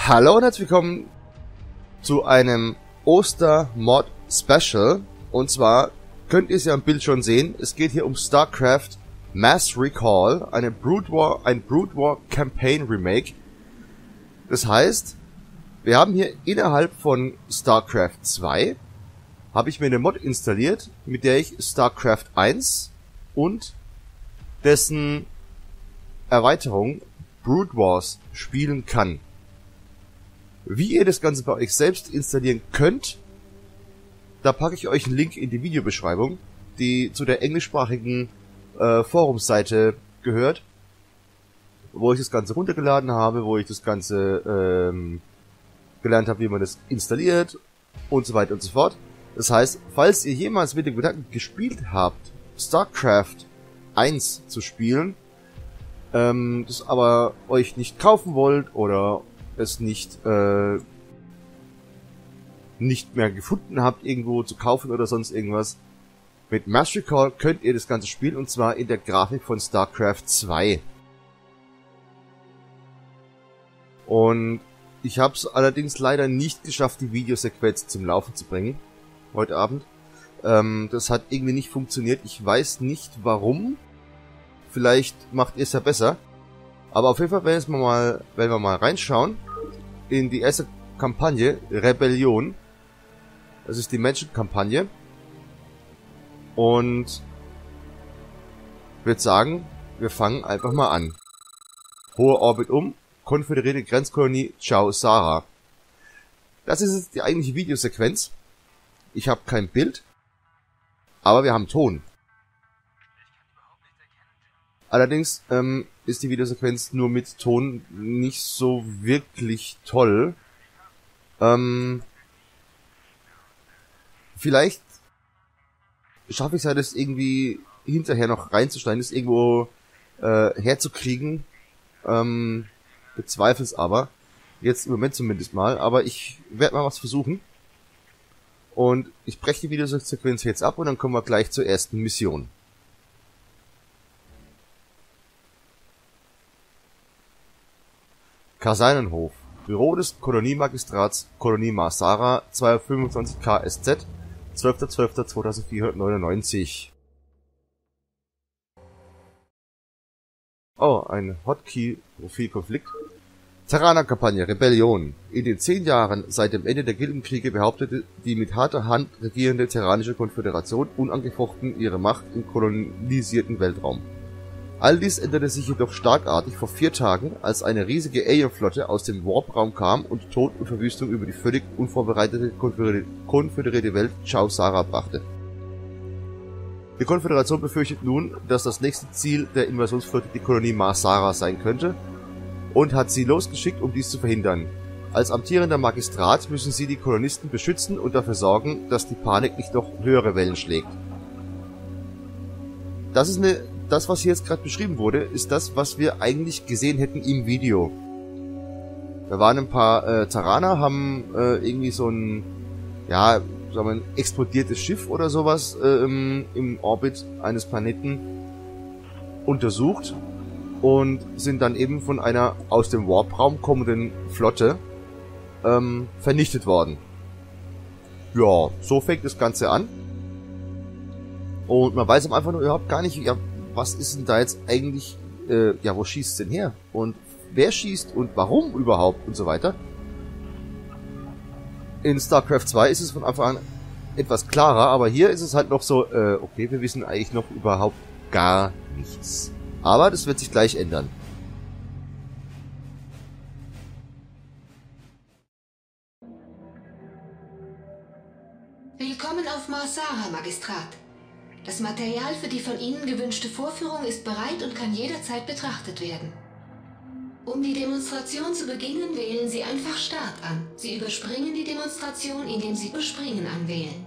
Hallo und herzlich willkommen zu einem Oster-Mod-Special. Und zwar könnt ihr es ja im Bild schon sehen, es geht hier um StarCraft Mass Recall, ein Brood War Campaign Remake. Das heißt, wir haben hier innerhalb von StarCraft 2, habe ich mir eine Mod installiert, mit der ich StarCraft 1 und dessen Erweiterung Brood Wars spielen kann. Wie ihr das Ganze bei euch selbst installieren könnt, da packe ich euch einen Link in die Videobeschreibung, die zu der englischsprachigen Forumsseite gehört, wo ich das Ganze runtergeladen habe, wo ich das Ganze gelernt habe, wie man das installiert und so weiter und so fort. Das heißt, falls ihr jemals mit dem Gedanken gespielt habt, StarCraft 1 zu spielen, das aber euch nicht kaufen wollt oder es nicht mehr gefunden habt, irgendwo zu kaufen oder sonst irgendwas. Mit Mass Recall könnt ihr das Ganze spielen, und zwar in der Grafik von StarCraft 2. Und ich habe es allerdings leider nicht geschafft, die Videosequenz zum Laufen zu bringen, heute Abend. Das hat irgendwie nicht funktioniert. Ich weiß nicht warum. Vielleicht macht ihr es ja besser. Aber auf jeden Fall, wenn wir mal reinschauen in die erste Kampagne, Rebellion. Das ist die Menschenkampagne. Und ich würde sagen, wir fangen einfach mal an. Hoher Orbit konföderierte Grenzkolonie Chau Sara. Das ist jetzt die eigentliche Videosequenz. Ich habe kein Bild, aber wir haben Ton. Allerdings ist die Videosequenz nur mit Ton nicht so wirklich toll. Vielleicht schaffe ich es ja, das irgendwie hinterher noch reinzuschneiden, das irgendwo herzukriegen. Bezweifle es aber. Jetzt im Moment zumindest mal. Aber ich werde mal was versuchen. Und ich breche die Videosequenz jetzt ab und dann kommen wir gleich zur ersten Mission. Kasernenhof. Büro des Koloniemagistrats Kolonie Mars Sara 225 KSZ 12.12.2499. Oh, ein Hotkey-Profil-Konflikt. Terraner-Kampagne, Rebellion. In den 10 Jahren seit dem Ende der Gildenkriege behauptete die mit harter Hand regierende Terranische Konföderation unangefochten ihre Macht im kolonisierten Weltraum. All dies änderte sich jedoch starkartig vor 4 Tagen, als eine riesige Alien-Flotte aus dem Warp-Raum kam und Tod und Verwüstung über die völlig unvorbereitete konföderierte Welt Chau Sara brachte. Die Konföderation befürchtet nun, dass das nächste Ziel der Invasionsflotte die Kolonie Mars Sara sein könnte und hat sie losgeschickt, um dies zu verhindern. Als amtierender Magistrat müssen sie die Kolonisten beschützen und dafür sorgen, dass die Panik nicht noch höhere Wellen schlägt. Das, was hier jetzt gerade beschrieben wurde, ist das, was wir eigentlich gesehen hätten im Video. Da waren ein paar Terraner, haben irgendwie so ein, ja, sagen wir, ein explodiertes Schiff oder sowas im Orbit eines Planeten untersucht und sind dann eben von einer aus dem Warp-Raum kommenden Flotte vernichtet worden. Ja, so fängt das Ganze an. Und man weiß am Anfang nur überhaupt gar nicht, ja, was ist denn da jetzt eigentlich, ja, wo schießt es denn her? Und wer schießt und warum überhaupt und so weiter. In StarCraft 2 ist es von Anfang an etwas klarer, aber hier ist es halt noch so, okay, wir wissen eigentlich noch überhaupt gar nichts. Aber das wird sich gleich ändern. Willkommen auf Mars Sara, Magistrat. Das Material für die von Ihnen gewünschte Vorführung ist bereit und kann jederzeit betrachtet werden. Um die Demonstration zu beginnen, wählen Sie einfach Start an. Sie überspringen die Demonstration, indem Sie Überspringen anwählen.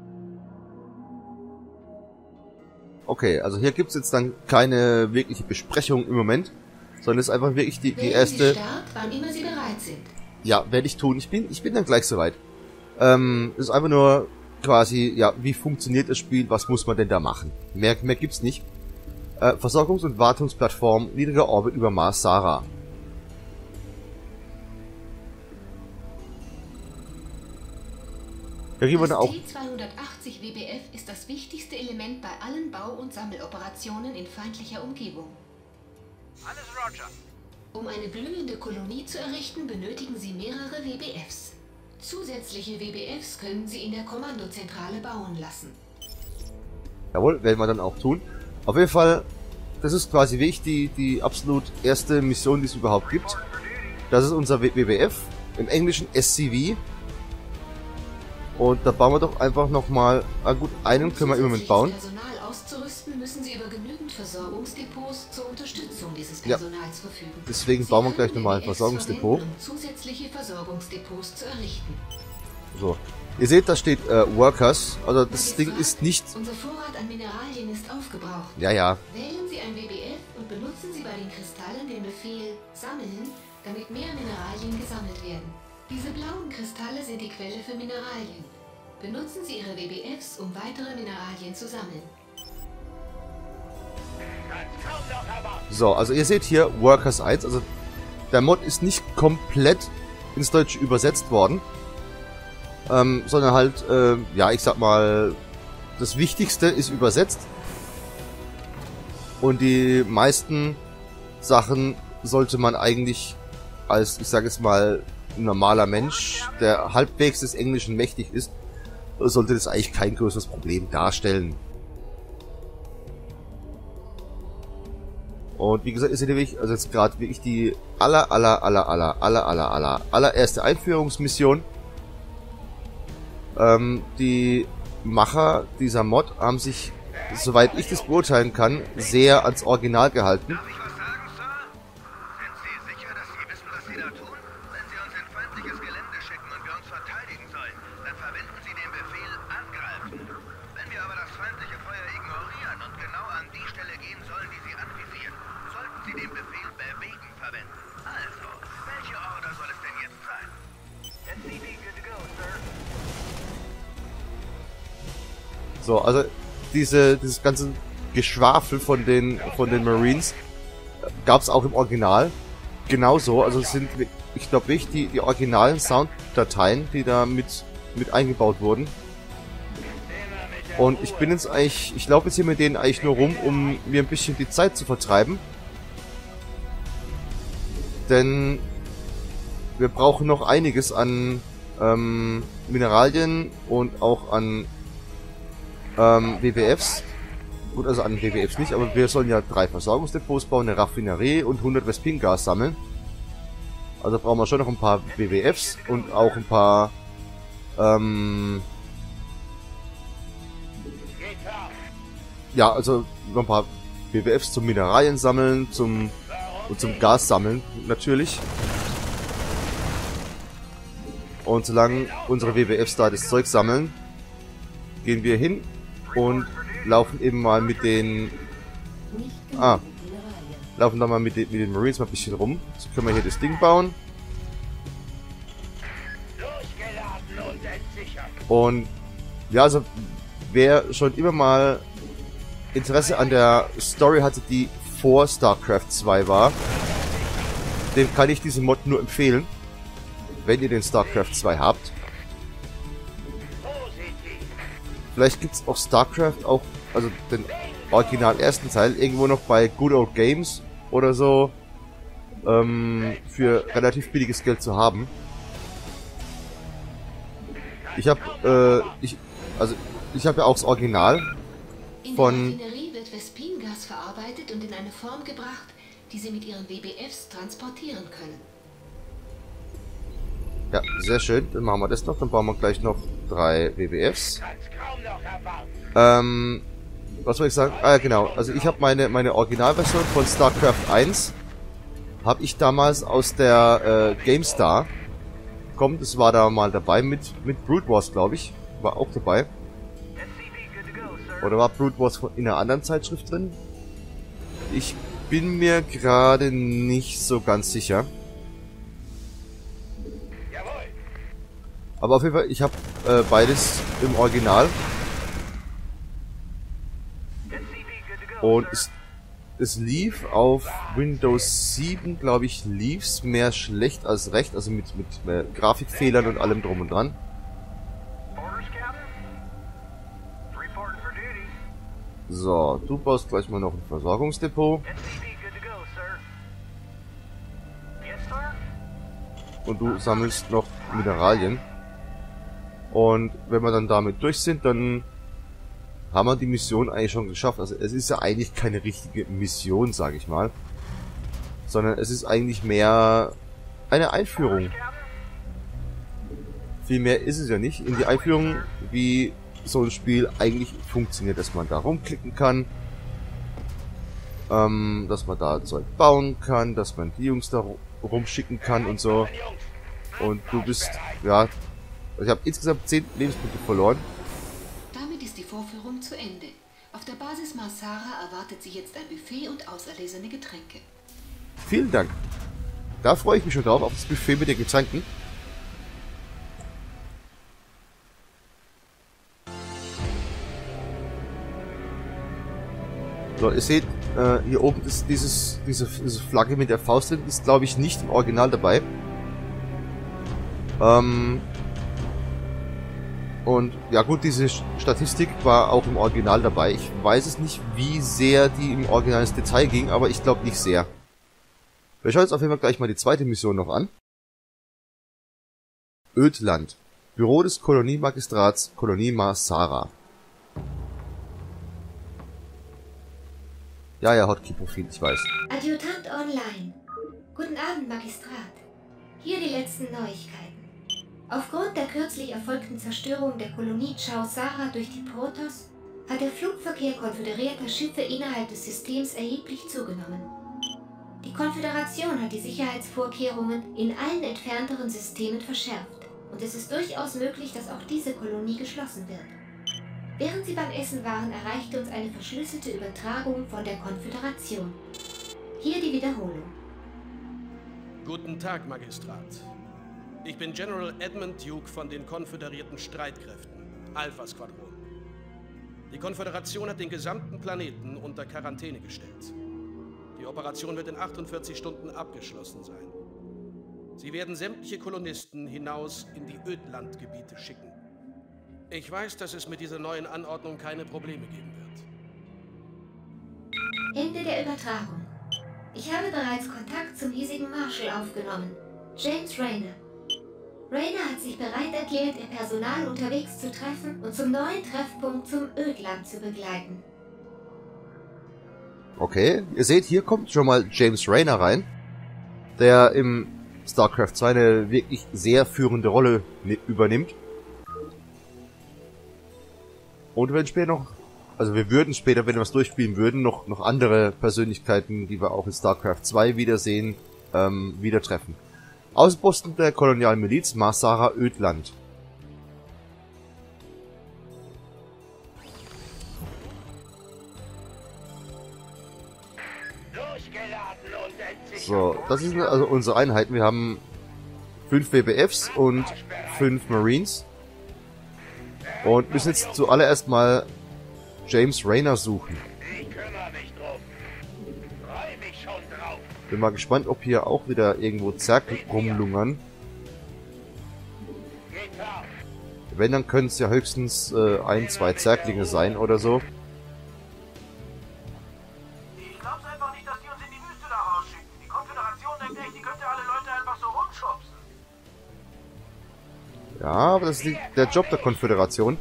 Okay, also hier gibt's jetzt dann keine wirkliche Besprechung im Moment, sondern es ist einfach wirklich die erste... Sie Start, wann immer Sie bereit sind. Ja, werde ich tun. Ich bin dann gleich soweit. Es ist einfach nur quasi, ja, wie funktioniert das Spiel, was muss man denn da machen? Mehr gibt's nicht. Versorgungs- und Wartungsplattform, niedriger Orbit über Mars Sara. Da kriegen wir dann Das auch... T-280 WBF ist das wichtigste Element bei allen Bau- und Sammeloperationen in feindlicher Umgebung. Alles Roger. Um eine blühende Kolonie zu errichten, benötigen Sie mehrere WBFs. Zusätzliche WBFs können Sie in der Kommandozentrale bauen lassen. Jawohl, werden wir dann auch tun. Auf jeden Fall, das ist quasi wirklich die absolut erste Mission, die es überhaupt gibt. Das ist unser WBF, im Englischen SCV. Und da bauen wir doch einfach nochmal... Ah gut, einen können wir im Moment bauen. Personal auszurüsten, müssen Sie über genügend Versorgungsdepots zur Unterstützung dieses Personals verfügen. Deswegen bauen wir gleich nochmal ein Versorgungsdepot. Um zusätzliche Versorgungsdepots zu errichten. So. Ihr seht, da steht Workers. Also das Ding ist nicht... Unser Vorrat an Mineralien ist aufgebraucht. Ja, ja. Wählen Sie ein WBF und benutzen Sie bei den Kristallen den Befehl Sammeln, damit mehr Mineralien gesammelt werden. Diese blauen Kristalle sind die Quelle für Mineralien. Benutzen Sie Ihre WBFs, um weitere Mineralien zu sammeln. So, also ihr seht hier Workers 1. Also der Mod ist nicht komplett ins Deutsche übersetzt worden. Sondern halt, ja, ich sag mal, das Wichtigste ist übersetzt. Und die meisten Sachen sollte man eigentlich als, ich sage jetzt mal, normaler Mensch, der halbwegs des Englischen mächtig ist, sollte das eigentlich kein größeres Problem darstellen. Und wie gesagt, ist ja wirklich, also jetzt gerade wirklich die allererste Einführungsmission. Die Macher dieser Mod haben sich, soweit ich das beurteilen kann, sehr ans Original gehalten. Darf ich was sagen, Sir? Sind Sie sicher, dass Sie wissen, was Sie da tun? Wenn Sie uns in feindliches Gelände schicken und wir uns verteidigen sollen, dann verwenden Sie den Befehl angreifen. Wenn wir aber das feindliche Feuer ignorieren und genau an die Stelle gehen sollen, die Sie anvisieren, sollten Sie den Befehl bewegen verwenden. Also, welche Order soll es denn jetzt sein? SCV good to go, Sir. So, also dieses ganze Geschwafel von den Marines gab es auch im Original. Genauso, also es sind, ich glaube wirklich, die originalen Sounddateien, die da mit eingebaut wurden. Und ich bin jetzt eigentlich, ich laufe jetzt hier mit denen eigentlich nur rum, um mir ein bisschen die Zeit zu vertreiben. Denn wir brauchen noch einiges an Mineralien und auch an WBFs. Gut, also an WBFs nicht, aber wir sollen ja 3 Versorgungsdepots bauen, eine Raffinerie und 100 Vespin-Gas sammeln. Also brauchen wir schon noch ein paar WBFs und auch ein paar ja, also noch ein paar WBFs zum Mineralien sammeln, zum Gas sammeln, natürlich. Und solange unsere WBFs da das Zeug sammeln, gehen wir hin und laufen eben mal mit den... laufen da mal mit den Marines mal ein bisschen rum. Jetzt können wir hier das Ding bauen. Und ja, also wer schon immer mal Interesse an der Story hatte, die vor StarCraft 2 war, dem kann ich diesen Mod nur empfehlen, wenn ihr den StarCraft 2 habt. Vielleicht gibt's auch StarCraft auch, also den original ersten Teil, irgendwo noch bei Good Old Games oder so, für relativ billiges Geld zu haben. Ich habe ja auch das Original von... In der Raffinerie wird Vespin-Gas verarbeitet und in eine Form gebracht, die Sie mit Ihren WBFs transportieren können. Ja, sehr schön. Dann machen wir das noch. Dann bauen wir gleich noch 3 WBFs. Was soll ich sagen? Ah ja, genau. Also ich habe meine Originalversion von StarCraft 1 habe ich damals aus der GameStar bekommen. Das war da mal dabei mit Brood Wars, glaube ich. War auch dabei. Oder war Brood Wars in einer anderen Zeitschrift drin? Ich bin mir gerade nicht so ganz sicher. Aber auf jeden Fall, ich habe beides im Original. Und es lief auf Windows 7, glaube ich, lief's mehr schlecht als recht. Also mit Grafikfehlern und allem drum und dran. So, du baust gleich mal noch ein Versorgungsdepot. Und du sammelst noch Mineralien. Und wenn wir dann damit durch sind, dann haben wir die Mission eigentlich schon geschafft. Also es ist ja eigentlich keine richtige Mission, sage ich mal. Sondern es ist eigentlich mehr eine Einführung. Viel mehr ist es ja nicht. In die Einführung, wie so ein Spiel eigentlich funktioniert, dass man da rumklicken kann. Dass man da Zeug bauen kann, dass man die Jungs da rumschicken kann und so. Und du bist, ja, ich habe insgesamt 10 Lebenspunkte verloren. Damit ist die Vorführung zu Ende. Auf der Basis Marsara erwartet Sie jetzt ein Buffet und auserlesene Getränke. Vielen Dank. Da freue ich mich schon drauf, auf das Buffet mit den Getränken. So, ihr seht, hier oben ist diese Flagge mit der Faust drin, ist glaube ich nicht im Original dabei. Und ja gut, diese Statistik war auch im Original dabei. Ich weiß es nicht, wie sehr die im Original ins Detail ging, aber ich glaube nicht sehr. Wir schauen uns auf jeden Fall gleich mal die zweite Mission noch an. Ödland. Büro des Koloniemagistrats, Kolonie Marsara. Ja, Hotkey-Profil, ich weiß. Adjutant online. Guten Abend, Magistrat. Hier die letzten Neuigkeiten. Aufgrund der kürzlich erfolgten Zerstörung der Kolonie Chau-Sara durch die Protoss hat der Flugverkehr konföderierter Schiffe innerhalb des Systems erheblich zugenommen. Die Konföderation hat die Sicherheitsvorkehrungen in allen entfernteren Systemen verschärft und es ist durchaus möglich, dass auch diese Kolonie geschlossen wird. Während Sie beim Essen waren, erreichte uns eine verschlüsselte Übertragung von der Konföderation. Hier die Wiederholung. Guten Tag, Magistrat. Ich bin General Edmund Duke von den konföderierten Streitkräften, Alpha-Squadron. Die Konföderation hat den gesamten Planeten unter Quarantäne gestellt. Die Operation wird in 48 Stunden abgeschlossen sein. Sie werden sämtliche Kolonisten hinaus in die Ödlandgebiete schicken. Ich weiß, dass es mit dieser neuen Anordnung keine Probleme geben wird. Ende der Übertragung. Ich habe bereits Kontakt zum hiesigen Marshal aufgenommen, James Rayner. Rayner hat sich bereit erklärt, ihr Personal unterwegs zu treffen und zum neuen Treffpunkt zum Ödland zu begleiten. Okay, ihr seht, hier kommt schon mal James Rayner rein, der im StarCraft 2 eine wirklich sehr führende Rolle übernimmt. Und wenn später noch, also wir würden später, wenn wir es durchspielen würden, noch andere Persönlichkeiten, die wir auch in StarCraft 2 wiedersehen, wieder treffen. Außenposten der kolonialen Miliz Marsara Ödland. So, das sind also unsere Einheiten. Wir haben 5 WBFs und 5 Marines. Und müssen jetzt zuallererst mal James Rayner suchen. Bin mal gespannt, ob hier auch wieder irgendwo Zerg rumlungern. Wenn, dann können es ja höchstens 1, 2 Zerglinge sein oder so. Ich glaub's einfach nicht, dass die uns in die Wüste da rausschicken. Die Konföderation denkt echt, die könnte alle Leute einfach so rumschubsen. Ja, aber das ist der Job der Konföderation.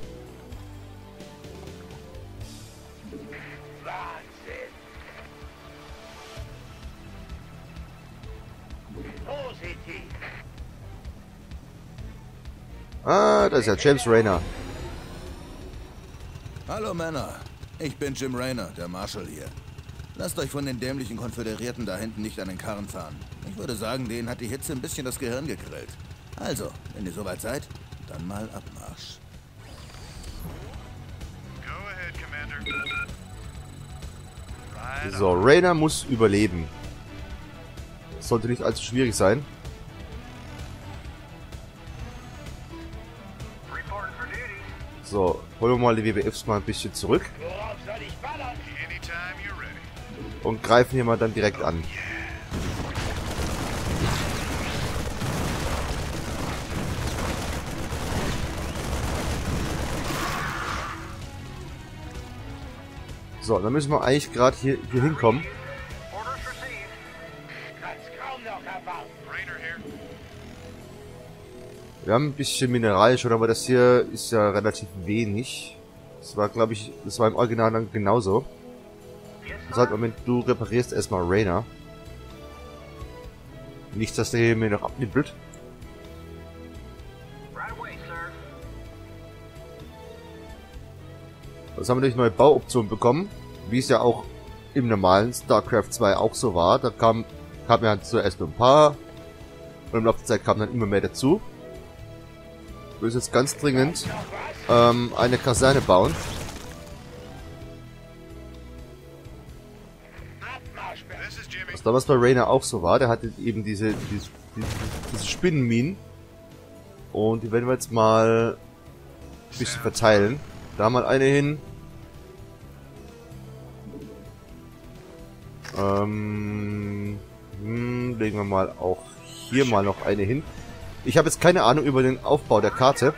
Ah, das ist ja James Rayner. Hallo Männer, ich bin Jim Rayner, der Marshal hier. Lasst euch von den dämlichen Konföderierten da hinten nicht an den Karren fahren. Ich würde sagen, denen hat die Hitze ein bisschen das Gehirn gegrillt. Also, wenn ihr soweit seid, dann mal Abmarsch. So, Rayner muss überleben. Das sollte nicht allzu schwierig sein. So, holen wir mal die WBFs mal ein bisschen zurück. Und greifen hier mal dann direkt an. So, dann müssen wir eigentlich gerade hier hinkommen. Wir haben ein bisschen Mineral schon, aber das hier ist ja relativ wenig. Das war, glaube ich, das war im Original dann genauso. Also, Moment, du reparierst erstmal Rainer. Nicht, dass der hier mir noch abnippelt. Jetzt haben wir durch neue Bauoptionen bekommen, wie es ja auch im normalen StarCraft 2 auch so war. Da kam ja zuerst nur ein paar und im Laufe der Zeit kam dann immer mehr dazu. Ich will jetzt ganz dringend eine Kaserne bauen. Was damals bei Rainer auch so war, der hatte eben diese Spinnenminen. Und die werden wir jetzt mal ein bisschen verteilen. Da mal eine hin. Legen wir mal auch hier mal noch eine hin. Ich habe jetzt keine Ahnung über den Aufbau der Karte.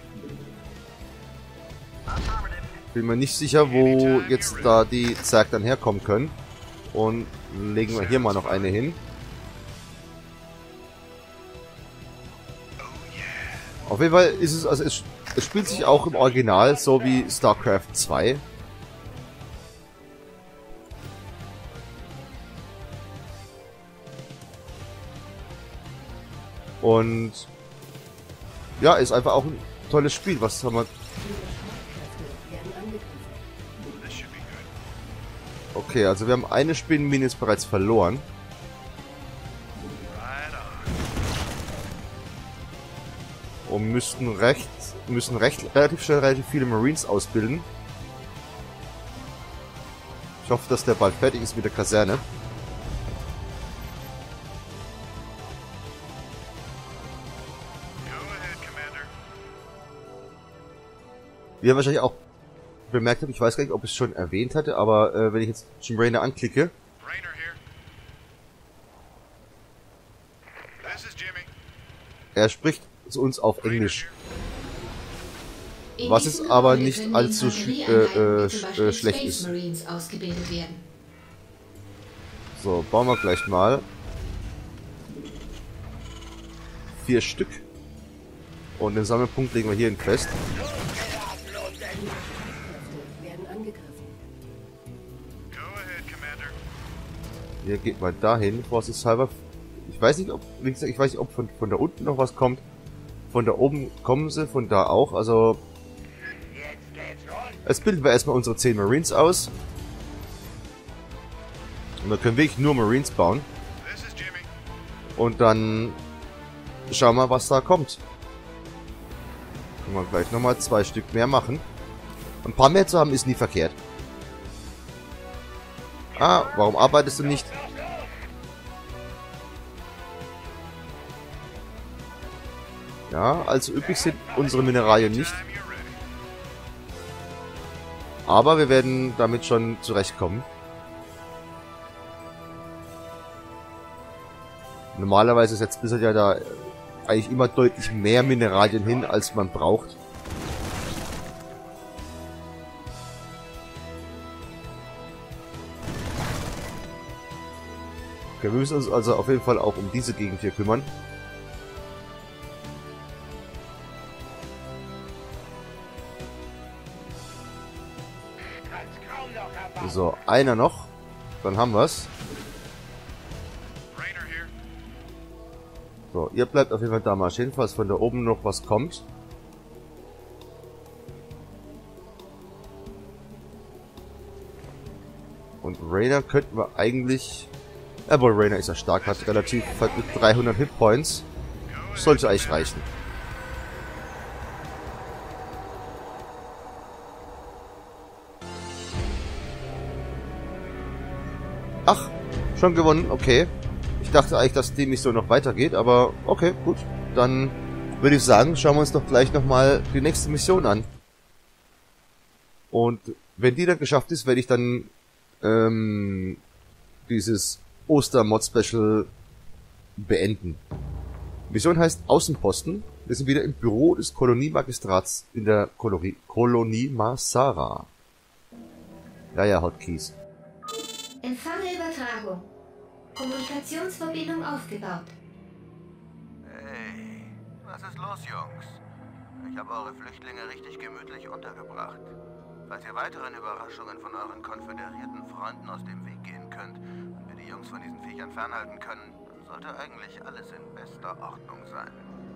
Bin mir nicht sicher, wo jetzt da die Zerg dann herkommen können. Und legen wir hier mal noch eine hin. Auf jeden Fall ist es, also es spielt sich auch im Original so wie StarCraft 2. Und ja, ist einfach auch ein tolles Spiel. Was haben wir? Okay, also wir haben eine Spinnenmine jetzt bereits verloren. Und müssen relativ schnell relativ viele Marines ausbilden. Ich hoffe, dass der bald fertig ist mit der Kaserne. Wie ihr wahrscheinlich auch bemerkt habt, ich weiß gar nicht, ob ich es schon erwähnt hatte, aber wenn ich jetzt Jim Raynor anklicke, er spricht zu uns auf Englisch. Was es aber nicht allzu schlecht ist. So, bauen wir gleich mal 4 Stück. Und den Sammelpunkt legen wir hier in fest. Hier geht mal dahin, vorsichtshalber. Ich weiß nicht, ob, wie gesagt, ich weiß nicht, ob von da unten noch was kommt. Von da oben kommen sie, von da auch. Also jetzt bilden wir erstmal unsere 10 Marines aus. Und dann können wir wirklich nur Marines bauen. Und dann schauen wir, was da kommt. Können wir gleich nochmal 2 Stück mehr machen. Ein paar mehr zu haben ist nie verkehrt. Ah, warum arbeitest du nicht? Ja, also üppig sind unsere Mineralien nicht. Aber wir werden damit schon zurechtkommen. Normalerweise setzt Blizzard ja da eigentlich immer deutlich mehr Mineralien hin, als man braucht. Okay, wir müssen uns also auf jeden Fall auch um diese Gegend hier kümmern. So, einer noch. Dann haben wir's. So, ihr bleibt auf jeden Fall da mal stehen, falls von da oben noch was kommt. Und Raynor könnten wir eigentlich... Jawohl, Raynor ist ja stark, hat relativ mit 300 Hitpoints. Sollte eigentlich reichen. Ach, schon gewonnen, okay. Ich dachte eigentlich, dass die Mission noch weitergeht, aber okay, gut. Dann würde ich sagen, schauen wir uns doch gleich nochmal die nächste Mission an. Und wenn die dann geschafft ist, werde ich dann dieses Oster-Mod-Special beenden. Mission heißt Außenposten. Wir sind wieder im Büro des Koloniemagistrats in der Kolonie Masara. Ja, Hotkeys. Empfange Übertragung. Kommunikationsverbindung aufgebaut. Hey, was ist los, Jungs? Ich habe eure Flüchtlinge richtig gemütlich untergebracht. Falls ihr weiteren Überraschungen von euren konföderierten Freunden aus dem Weg gehen könnt und wir die Jungs von diesen Viechern fernhalten können, dann sollte eigentlich alles in bester Ordnung sein.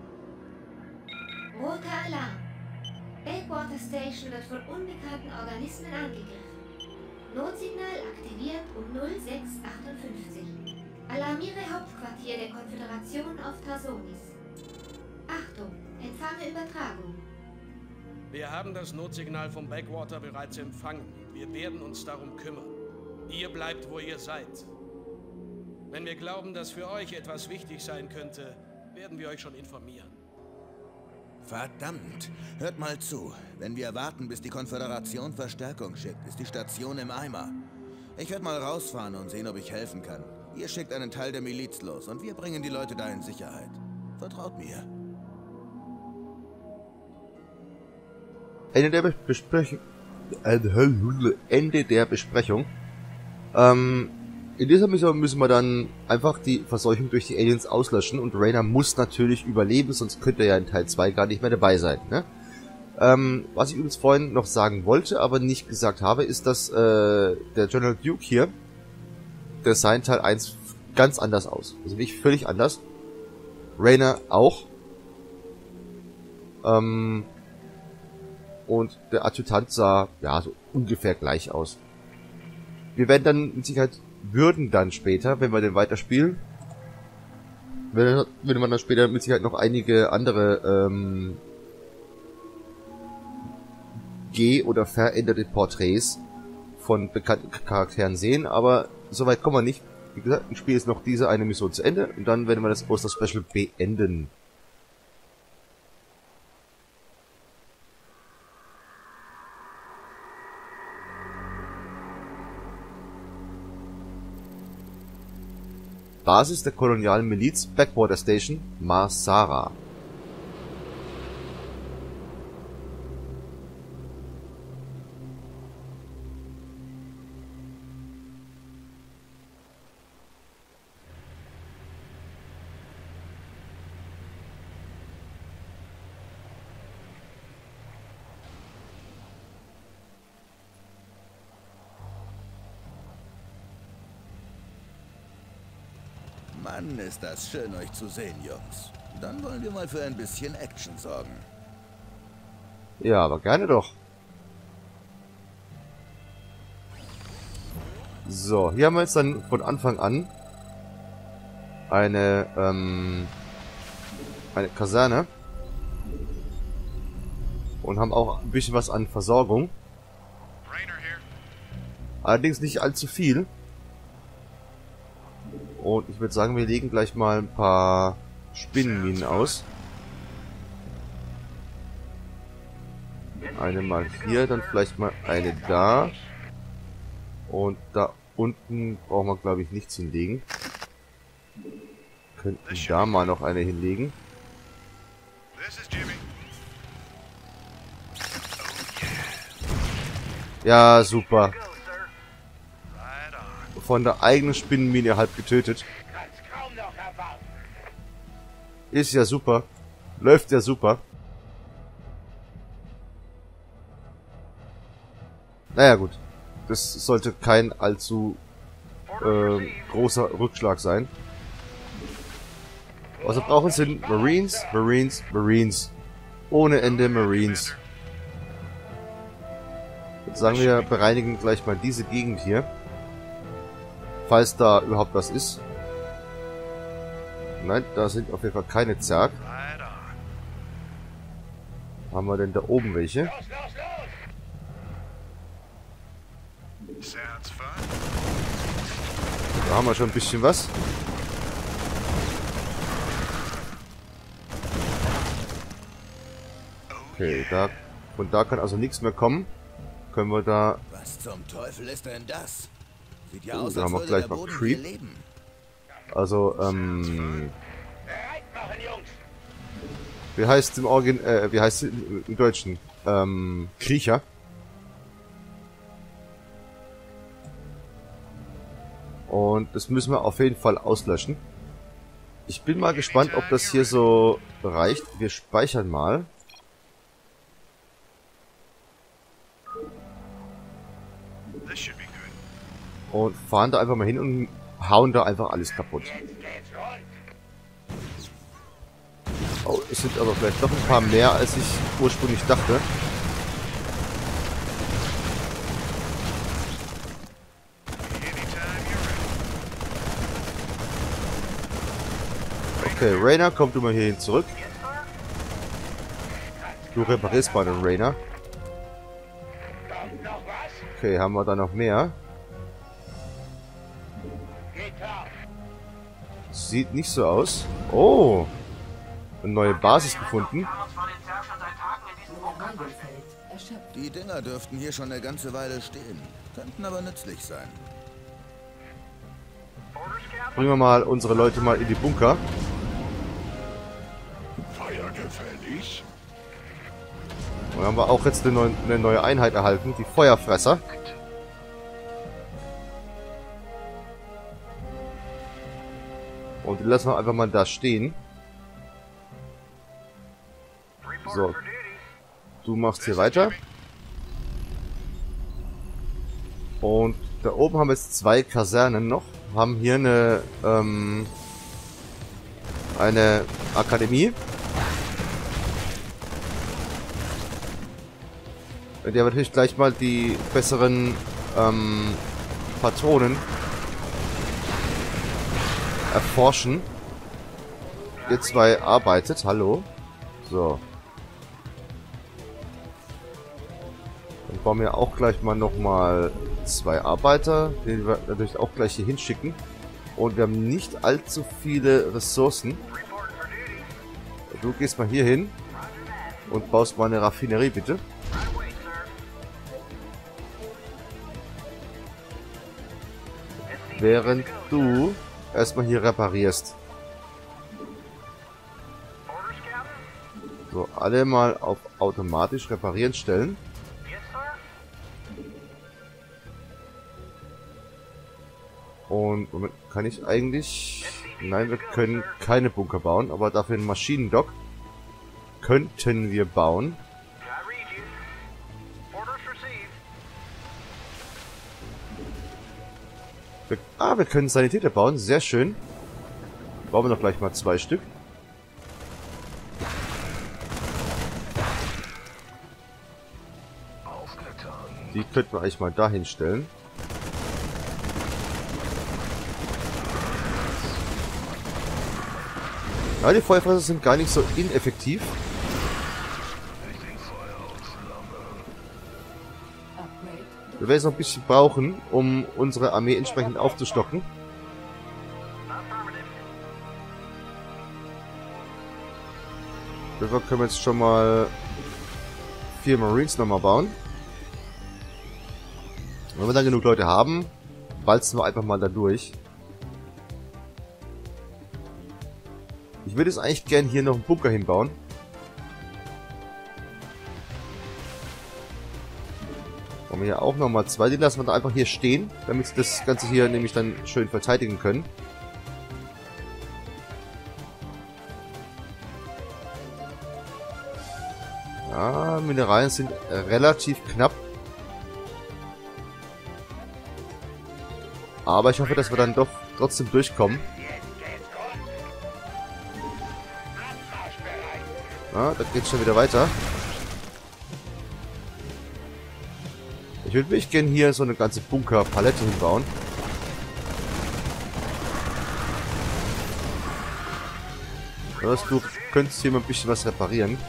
Roter Alarm. Backwater Station wird von unbekannten Organismen angegriffen. Notsignal aktiviert um 0658. Alarmiere Hauptquartier der Konföderation auf Tarsonis. Achtung, empfange Übertragung. Wir haben das Notsignal vom Backwater bereits empfangen. Wir werden uns darum kümmern. Ihr bleibt, wo ihr seid. Wenn wir glauben, dass für euch etwas wichtig sein könnte, werden wir euch schon informieren. Verdammt! Hört mal zu. Wenn wir warten, bis die Konföderation Verstärkung schickt, ist die Station im Eimer. Ich werde mal rausfahren und sehen, ob ich helfen kann. Ihr schickt einen Teil der Miliz los und wir bringen die Leute da in Sicherheit. Vertraut mir. Ende der Besprechung. In dieser Mission müssen wir dann einfach die Verseuchung durch die Aliens auslöschen und Raynor muss natürlich überleben, sonst könnte er ja in Teil 2 gar nicht mehr dabei sein. Ne? Was ich übrigens vorhin noch sagen wollte, aber nicht gesagt habe, ist, dass der General Duke hier, der sah in Teil 1 ganz anders aus. Also wirklich völlig anders. Raynor auch. Und der Adjutant sah, ja, so ungefähr gleich aus. Wir werden dann mit Sicherheit, würden dann später, wenn wir den weiterspielen, würde man dann später mit Sicherheit noch einige andere, oder veränderte Porträts von bekannten Charakteren sehen, aber soweit kommen wir nicht. Wie gesagt, im Spiel ist noch diese eine Mission zu Ende und dann werden wir das Oster-Special beenden. Basis der kolonialen Miliz Backwater Station, Mars Sara. Mann, ist das schön, euch zu sehen, Jungs. Dann wollen wir mal für ein bisschen Action sorgen. Ja, aber gerne doch. So, hier haben wir jetzt dann von Anfang an eine Kaserne. Und haben auch ein bisschen was an Versorgung. Allerdings nicht allzu viel. Und ich würde sagen, wir legen gleich mal ein paar Spinnenminen aus. Eine mal hier, dann vielleicht mal eine da. Und da unten brauchen wir, glaube ich, nichts hinlegen. Könnten da mal noch eine hinlegen. Ja, super. Von der eigenen Spinnenmine halb getötet. Ist ja super. Läuft ja super. Naja gut. Das sollte kein allzu großer Rückschlag sein. Was wir brauchen sind Marines, Marines, Marines. Ohne Ende Marines. Jetzt sagen wir, bereinigen gleich mal diese Gegend hier. Falls da überhaupt was ist. Nein, da sind auf jeden Fall keine Zerg. Haben wir denn da oben welche? Da haben wir schon ein bisschen was. Okay, von da kann also nichts mehr kommen. Können wir da... Was zum Teufel ist denn das? Sieht ja aus, da haben wir als gleich würde mal der Boden Creep. hier leben. Also, wie heißt im wie heißt im Deutschen? Kriecher. Und das müssen wir auf jeden Fall auslöschen. Ich bin mal gespannt, ob das hier so reicht. Wir speichern mal. Und fahren da einfach mal hin und hauen da einfach alles kaputt. Oh, es sind aber vielleicht noch ein paar mehr, als ich ursprünglich dachte. Okay, Rainer, komm du mal hierhin zurück. Du reparierst mal den Rainer. Okay, haben wir da noch mehr? Sieht nicht so aus. Oh! Eine neue Basis gefunden. Die Dinger dürften hier schon eine ganze Weile stehen. Könnten aber nützlich sein. Bringen wir mal unsere Leute mal in die Bunker. Feuergefällig. Und haben wir auch jetzt eine neue Einheit erhalten, die Feuerfresser. Und die lassen wir einfach mal da stehen. So. Du machst hier weiter. Und da oben haben wir jetzt 2 Kasernen noch. Haben hier eine Akademie. In der wir natürlich gleich mal die besseren Patronen erforschen. Ihr 2 arbeitet. Hallo. So. Dann bauen wir auch gleich mal nochmal 2 Arbeiter, die wir natürlich auch gleich hier hinschicken. Und wir haben nicht allzu viele Ressourcen. Du gehst mal hier hin und baust mal eine Raffinerie, bitte. Während du erstmal hier reparierst. So, alle mal auf automatisch reparieren stellen. Und Moment, kann ich eigentlich... Nein, wir können keine Bunker bauen, aber dafür einen Maschinendock könnten wir bauen. Wir können Sanitäter bauen, sehr schön. Bauen wir doch gleich mal 2 Stück. Die könnten wir eigentlich mal dahin stellen. Ja, die Feuerfresser sind gar nicht so ineffektiv. Wir werden es noch ein bisschen brauchen, um unsere Armee entsprechend aufzustocken. Dafür können wir jetzt schon mal 4 Marines nochmal bauen. Und wenn wir dann genug Leute haben, walzen wir einfach mal da durch. Ich würde jetzt eigentlich gern hier noch einen Bunker hinbauen. Haben wir hier auch nochmal 2. Die lassen wir dann einfach hier stehen, damit sie das Ganze hier nämlich dann schön verteidigen können. Ja, Mineralien sind relativ knapp. Aber ich hoffe, dass wir dann doch trotzdem durchkommen. Ja, da geht's schon wieder weiter. Ich würde mich gerne hier so eine ganze Bunkerpalette hinbauen. Du könntest hier mal ein bisschen was reparieren.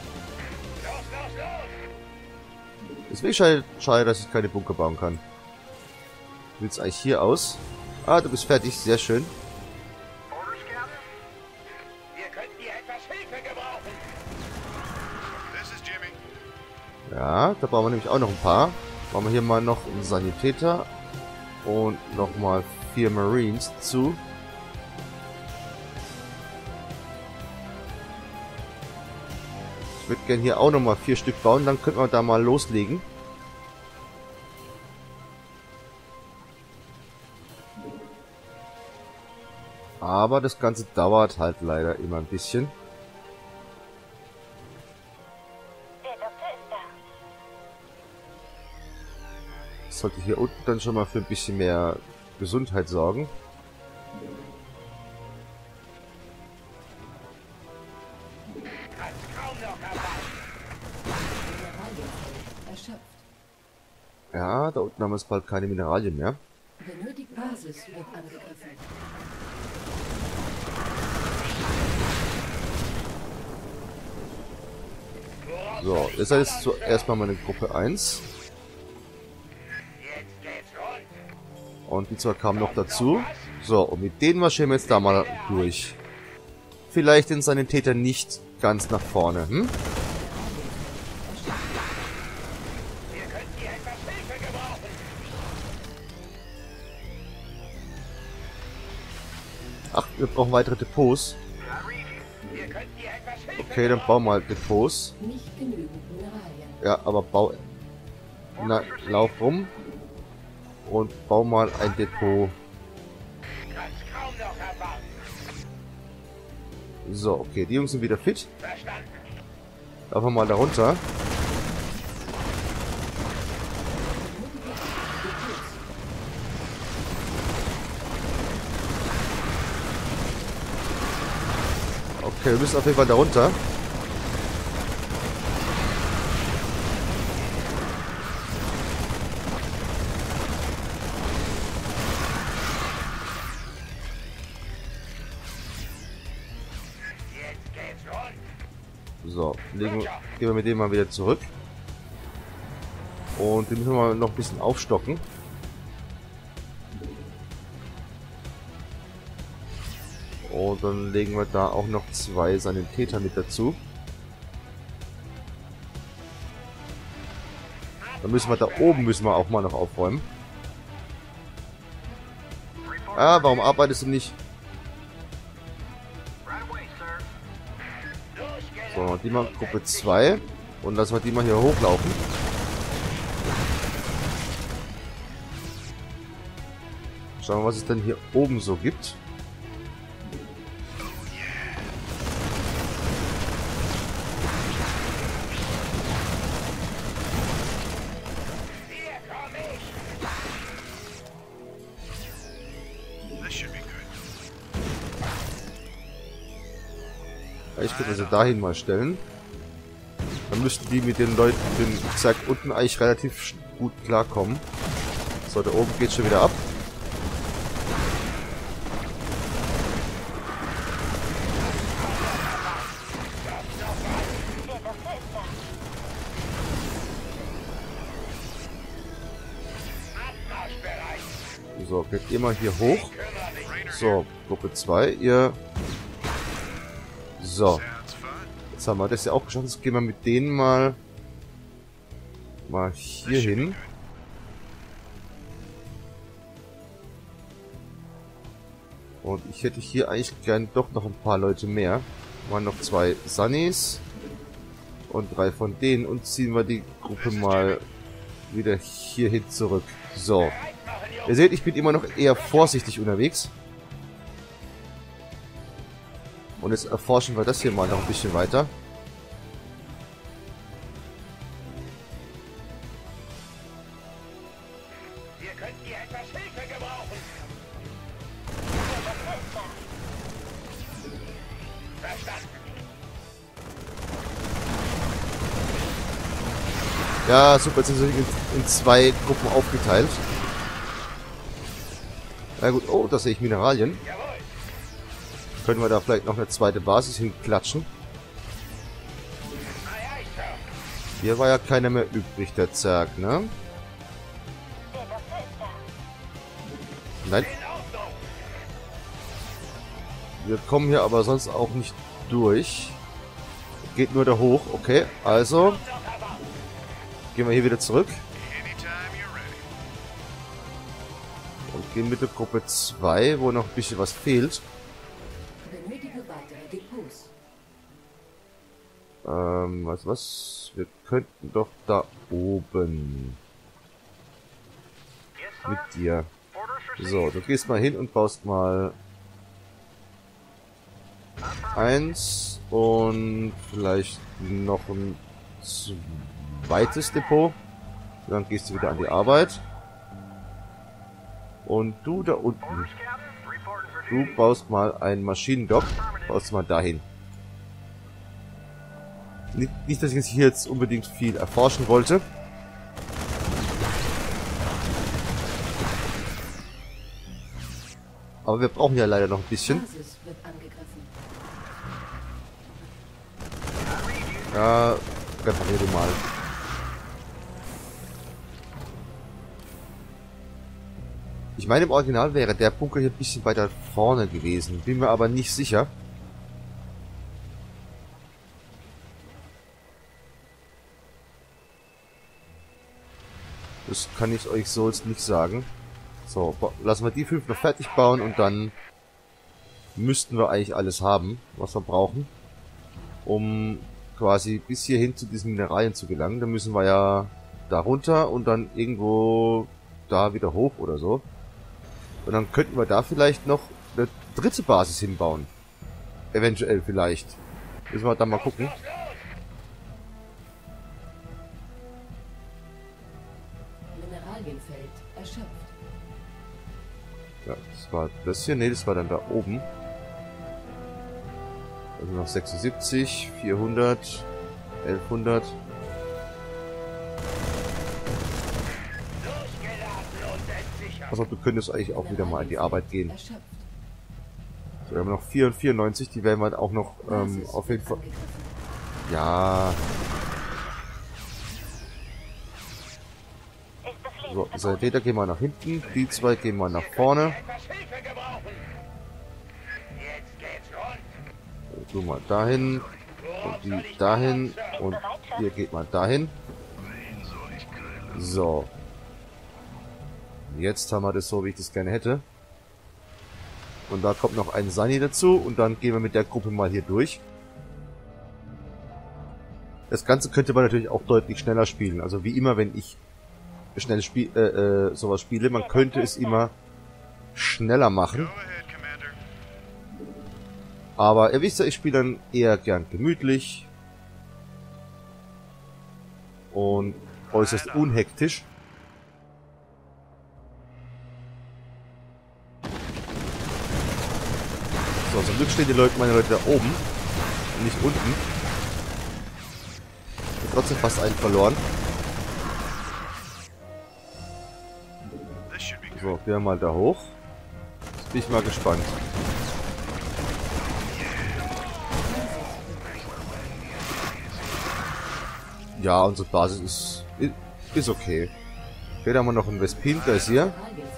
Es ist wirklich schade, dass ich keine Bunker bauen kann. Wie sieht's eigentlich hier aus? Ah, du bist fertig, sehr schön. Ja, da brauchen wir nämlich auch noch ein paar. Machen wir hier mal noch einen Sanitäter und nochmal 4 Marines zu. Ich würde gerne hier auch nochmal 4 Stück bauen, dann könnten wir da mal loslegen. Aber das Ganze dauert halt leider immer ein bisschen. Der Doktor ist da. Ich sollte hier unten dann schon mal für ein bisschen mehr Gesundheit sorgen. Ja, da unten haben wir jetzt bald keine Mineralien mehr. Benötigt Basis wird angegriffen. So, ihr seid jetzt zuerst mal meine Gruppe 1. Und die zwei kamen noch dazu. So, und mit denen marschieren wir jetzt da mal durch. Vielleicht den Sanitäter nicht ganz nach vorne, hm? Ach, wir brauchen weitere Depots. Okay, dann bauen wir halt Depots. Nicht genügend Mineralien. Ja, aber bau... Na, lauf rum. Und bau mal ein Depot. So, okay, die Jungs sind wieder fit. Laufen wir mal da runter. Okay, wir müssen auf jeden Fall da runter. So, gehen wir mit dem mal wieder zurück. Und den müssen wir noch ein bisschen aufstocken. Und dann legen wir da auch noch 2 Sanitäter mit dazu. Dann müssen wir da oben auch mal noch aufräumen. Ah, warum arbeitest du nicht? So, die mal Gruppe 2. Und lassen wir die mal hier hochlaufen. Schauen wir, was es denn hier oben so gibt. Ich könnte sie dahin mal stellen. Dann müssten die mit den Leuten, den Zerg unten eigentlich relativ gut klarkommen. So, da oben geht schon wieder ab. So, geht ihr mal hier hoch. So, Gruppe 2, ihr... So. Jetzt haben wir das ja auch geschafft. Jetzt gehen wir mit denen mal hier hin. Und ich hätte hier eigentlich gern doch noch ein paar Leute mehr. Waren noch 2 Sunnies und 3 von denen und ziehen wir die Gruppe mal wieder hierhin zurück. So. Ihr seht, ich bin immer noch eher vorsichtig unterwegs. Und jetzt erforschen wir das hier mal noch ein bisschen weiter. Hier könnt ihr etwas Hilfe gebrauchen. Verstanden. Ja, super, jetzt sind sie in 2 Gruppen aufgeteilt. Na gut, oh, da sehe ich Mineralien. Können wir da vielleicht noch eine zweite Basis hinklatschen? Hier war ja keiner mehr übrig, der Zerg, ne? Nein. Wir kommen hier aber sonst auch nicht durch. Geht nur da hoch, okay. Also gehen wir hier wieder zurück. Und gehen mit der Gruppe 2, wo noch ein bisschen was fehlt. Was? Wir könnten doch da oben mit dir. So, du gehst mal hin und baust mal 1 und vielleicht noch ein zweites Depot. Dann gehst du wieder an die Arbeit. Und du da unten, du baust mal einen Maschinendock, baust mal dahin. Nicht, dass ich hier jetzt unbedingt viel erforschen wollte. Aber wir brauchen ja leider noch ein bisschen. Ja, reparier du mal. Ich meine, im Original wäre der Bunker hier ein bisschen weiter vorne gewesen. Bin mir aber nicht sicher. Das kann ich euch so jetzt nicht sagen. So, lassen wir die 5 noch fertig bauen und dann müssten wir eigentlich alles haben, was wir brauchen, um quasi bis hierhin zu diesen Mineralien zu gelangen. Dann müssen wir ja da runter und dann irgendwo da wieder hoch oder so. Und dann könnten wir da vielleicht noch eine dritte Basis hinbauen. Eventuell vielleicht. Müssen wir dann mal gucken. Mineralienfeld erschöpft. Ja, das war das hier. Ne, das war dann da oben. Also noch 76, 400, 1100. Also du könntest eigentlich auch wieder mal an die Arbeit gehen. So, wir haben noch 4 und 94, die werden wir auch noch auf jeden Fall... Ja... So, die Sanitäter gehen mal nach hinten, die 2 gehen mal nach vorne. Du mal dahin und die dahin und ihr geht mal dahin. So. Jetzt haben wir das so, wie ich das gerne hätte. Und da kommt noch ein Sani dazu und dann gehen wir mit der Gruppe mal hier durch. Das Ganze könnte man natürlich auch deutlich schneller spielen. Also wie immer, wenn ich schnell sowas spiele, man könnte es immer schneller machen. Aber ihr wisst ja, ich spiele dann eher gern gemütlich und äußerst unhektisch. So, zum Glück stehen die Leute, meine Leute da oben und nicht unten. Ich habe trotzdem fast einen verloren. So, gehen wir mal da hoch. Jetzt bin ich mal gespannt. Ja, unsere Basis ist okay. Okay, da haben wir noch einen Vespin, da ist hier.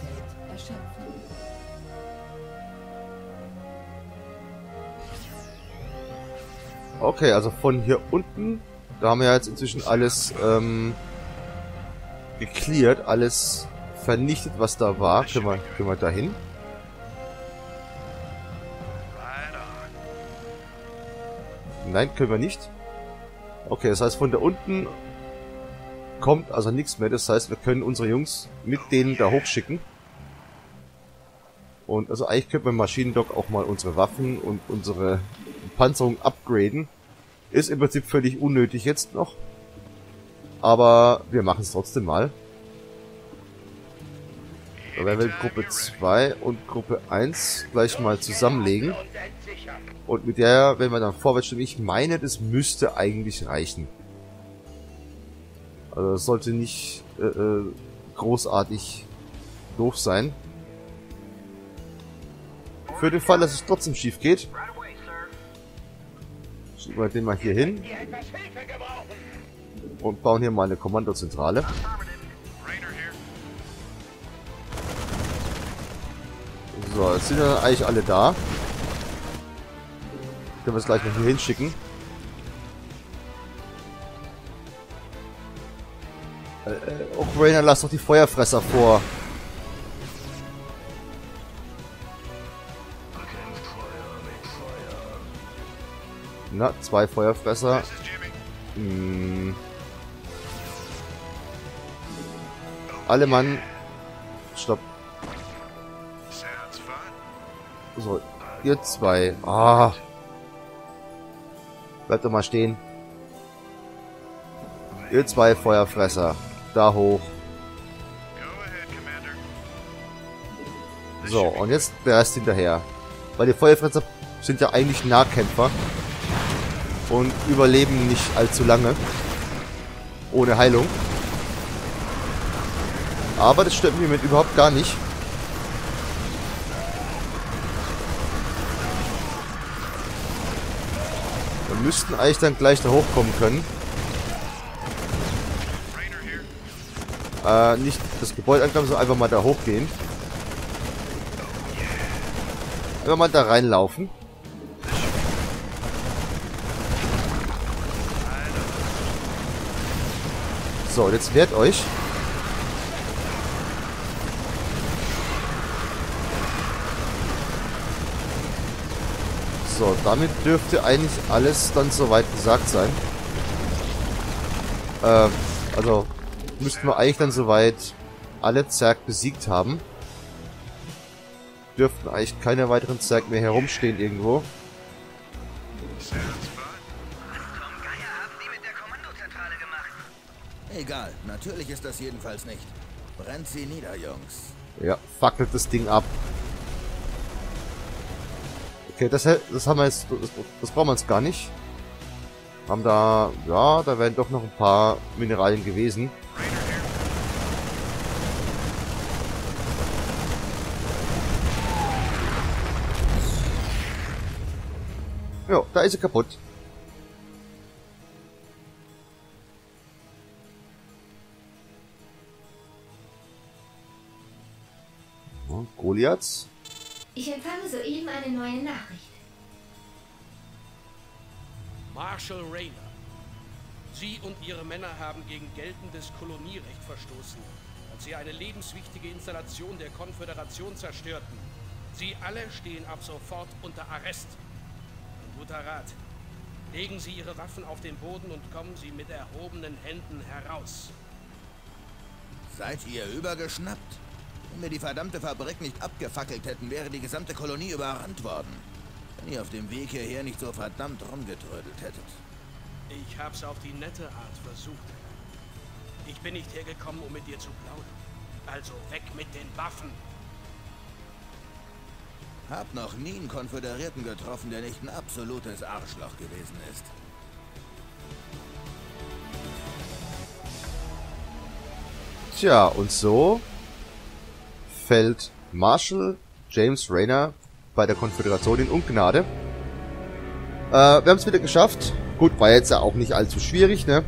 Okay, also von hier unten, da haben wir ja jetzt inzwischen alles gecleart, alles vernichtet, was da war. Können wir da hin? Nein, können wir nicht. Okay, das heißt, von da unten kommt also nichts mehr. Das heißt, wir können unsere Jungs mit denen da hochschicken. Und also eigentlich könnte man im Maschinendock auch mal unsere Waffen und unsere Panzerung upgraden. Ist im Prinzip völlig unnötig jetzt noch. Aber wir machen es trotzdem mal. Da werden wir Gruppe 2 und Gruppe 1 gleich mal zusammenlegen. Und mit der, wenn wir dann vorwärts stimmen, ich meine, das müsste eigentlich reichen. Also das sollte nicht großartig doof sein. Für den Fall, dass es trotzdem schief geht, schieben wir den mal hier hin und bauen hier mal eine Kommandozentrale. So, jetzt sind ja eigentlich alle da. Können wir es gleich mal hier hinschicken. Oh, Rainer, lass doch die Feuerfresser vor. Na, 2 Feuerfresser. Alle Mann. Stopp. So, ihr 2. Ah. Bleibt doch mal stehen. Ihr zwei Feuerfresser. Da hoch. So, und jetzt der Rest hinterher. Weil die Feuerfresser sind ja eigentlich Nahkämpfer. Und überleben nicht allzu lange. Ohne Heilung. Aber das stört mich mit überhaupt gar nicht. Wir müssten eigentlich dann gleich da hochkommen können. Nicht das Gebäude angreifen, sondern einfach mal da hochgehen. Einfach mal da reinlaufen. So, jetzt wehrt euch. So, damit dürfte eigentlich alles dann soweit gesagt sein. Also müssten wir eigentlich dann soweit alle Zerg besiegt haben. Dürften eigentlich keine weiteren Zerg mehr herumstehen irgendwo. Egal, natürlich ist das jedenfalls nicht. Brennt sie nieder, Jungs. Ja, fackelt das Ding ab. Okay, das haben wir jetzt, das brauchen wir jetzt gar nicht. Haben da, ja, da wären doch noch ein paar Mineralien gewesen. Ja, da ist sie kaputt. Goliaths. Ich empfange soeben eine neue Nachricht. Marshal Raynor. Sie und Ihre Männer haben gegen geltendes Kolonierecht verstoßen, als Sie eine lebenswichtige Installation der Konföderation zerstörten. Sie alle stehen ab sofort unter Arrest. Ein guter Rat. Legen Sie Ihre Waffen auf den Boden und kommen Sie mit erhobenen Händen heraus. Seid ihr übergeschnappt? Wenn wir die verdammte Fabrik nicht abgefackelt hätten, wäre die gesamte Kolonie überrannt worden. Wenn ihr auf dem Weg hierher nicht so verdammt rumgetrödelt hättet. Ich hab's auf die nette Art versucht. Ich bin nicht hergekommen, um mit dir zu plaudern. Also weg mit den Waffen. Hab noch nie einen Konföderierten getroffen, der nicht ein absolutes Arschloch gewesen ist. Tja, und so fällt Marshal James Raynor bei der Konföderation in Ungnade. Wir haben es wieder geschafft. Gut, war jetzt ja auch nicht allzu schwierig, ne?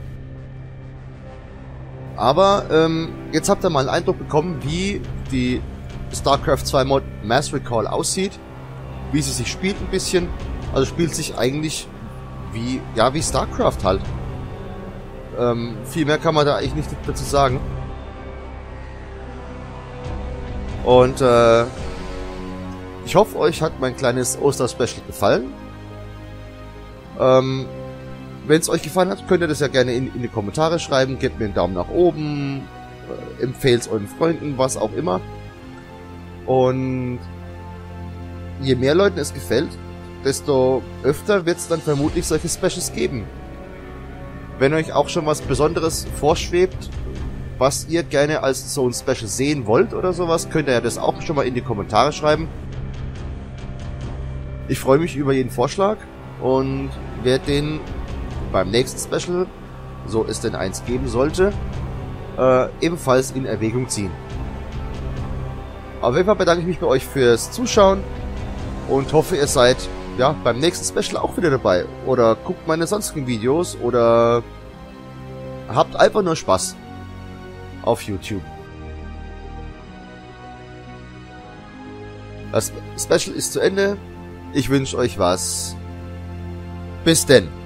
Aber jetzt habt ihr mal einen Eindruck bekommen, wie die StarCraft 2 Mod Mass Recall aussieht. Wie sie sich spielt ein bisschen. Also spielt sich eigentlich wie, ja, wie StarCraft halt. Viel mehr kann man da eigentlich nicht dazu sagen. Und ich hoffe, euch hat mein kleines Oster-Special gefallen. Wenn es euch gefallen hat, könnt ihr das ja gerne in die Kommentare schreiben. Gebt mir einen Daumen nach oben. Empfehlt es euren Freunden, was auch immer. Und je mehr Leuten es gefällt, desto öfter wird es dann vermutlich solche Specials geben. Wenn euch auch schon was Besonderes vorschwebt, was ihr gerne als so ein Special sehen wollt oder sowas, könnt ihr ja das auch schon mal in die Kommentare schreiben. Ich freue mich über jeden Vorschlag und werde den beim nächsten Special, so es denn eins geben sollte, ebenfalls in Erwägung ziehen. Auf jeden Fall bedanke ich mich bei euch fürs Zuschauen und hoffe, ihr seid ja beim nächsten Special auch wieder dabei. Oder guckt meine sonstigen Videos oder habt einfach nur Spaß auf YouTube. Das Special ist zu Ende. Ich wünsche euch was. Bis denn.